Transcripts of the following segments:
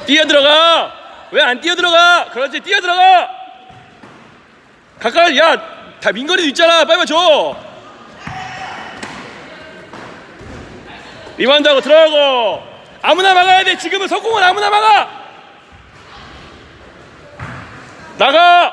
뛰어들어가. 왜 안 뛰어들어가? 그렇지, 뛰어들어가. 가까이. 야, 다 민건이도 있잖아. 빨리 줘. 리바운드하고 들어가고. 아무나 막아야 돼. 지금은 석공은 아무나 막아. 나가.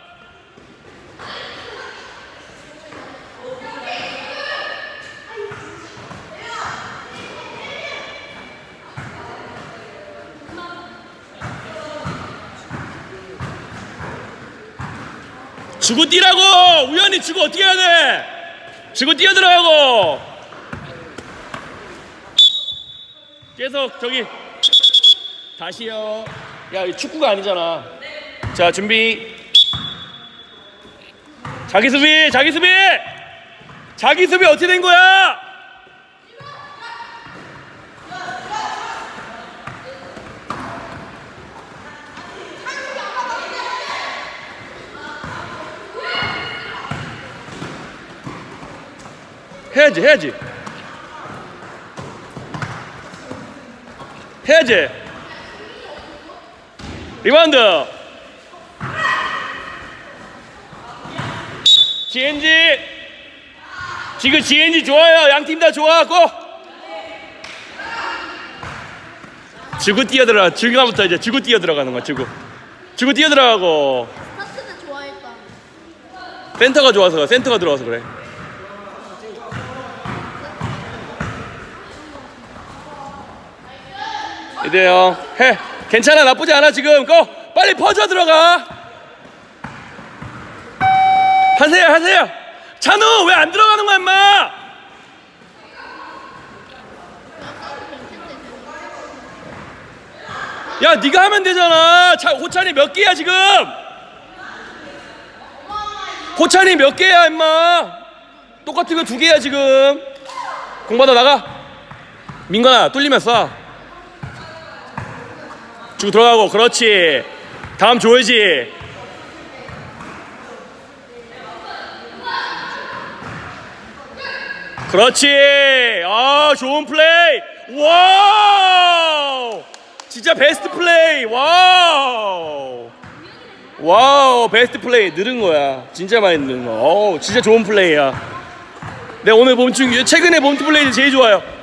주고 뛰라고. 우연히 주고 어떻게 해야 돼? 주고 뛰어들어가고. 계속 저기 다시요. 야, 이 축구가 아니잖아. 자, 준비. 자기 수비, 자기 수비. 자기 수비 어떻게 된 거야? 해야지. 리바운드. GNG. 지금 GNG 좋아요. 양팀 다 좋아하고. 주고 뛰어들어가. 지금부터 이제 주고 뛰어들어가는 거야. 주고 뛰어들어가고. 스타트는 좋아했다. 센터가 좋아서, 센터가 들어와서 그래. 이대요. 해. 괜찮아. 나쁘지 않아. 지금 빨리 퍼져 들어가. 하세요. 찬우 왜 안 들어가는 거야, 임마? 야, 네가 하면 되잖아. 호찬이 몇 개야 지금? 호찬이 몇 개야, 임마? 똑같은 거 2개야 지금. 공 받아 나가. 민건아, 뚫리면 쏴. 주고 들어가고. 그렇지. 다음 줘야지. 그렇지. 아, 좋은 플레이. 와우, 진짜 베스트 플레이. 와우, 베스트 플레이. 늘은 거야. 진짜 많이 늘은 거. 진짜 좋은 플레이야. 내가 오늘 최근에 본 플레이 제일 좋아요.